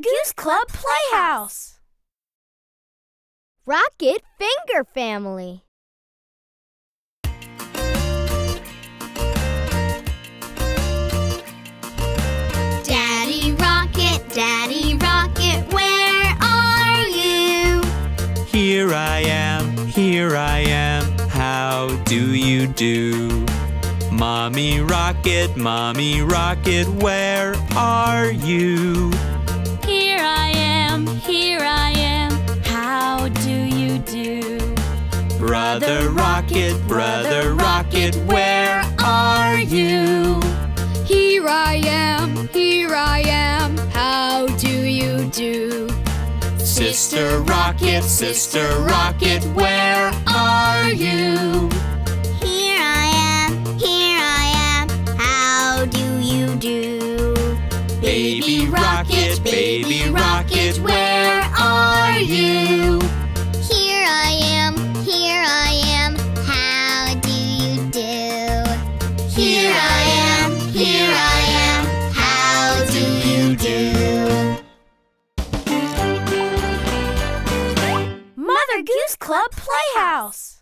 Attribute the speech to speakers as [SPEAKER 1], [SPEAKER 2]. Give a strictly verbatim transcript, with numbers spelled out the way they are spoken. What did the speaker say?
[SPEAKER 1] Goose Club Playhouse.
[SPEAKER 2] Rocket Finger Family.
[SPEAKER 3] Daddy Rocket, Daddy Rocket, where are you?
[SPEAKER 4] Here I am, here I am, how do you do? Mommy Rocket, Mommy Rocket, where are you?
[SPEAKER 1] Here I am, here I am, how do you do?
[SPEAKER 4] Brother Rocket, Brother Rocket, where are you?
[SPEAKER 5] Here I am, here I am, how do you do?
[SPEAKER 4] Sister Rocket, Sister Rocket, where are you?
[SPEAKER 3] Here I am, here I am, how do you do?
[SPEAKER 4] Baby Rocket, Baby Rocket, where are you?
[SPEAKER 3] Here I am, here I am, how do you do?
[SPEAKER 4] Here I am, here I am, how do you do?
[SPEAKER 1] Mother Goose Club Playhouse.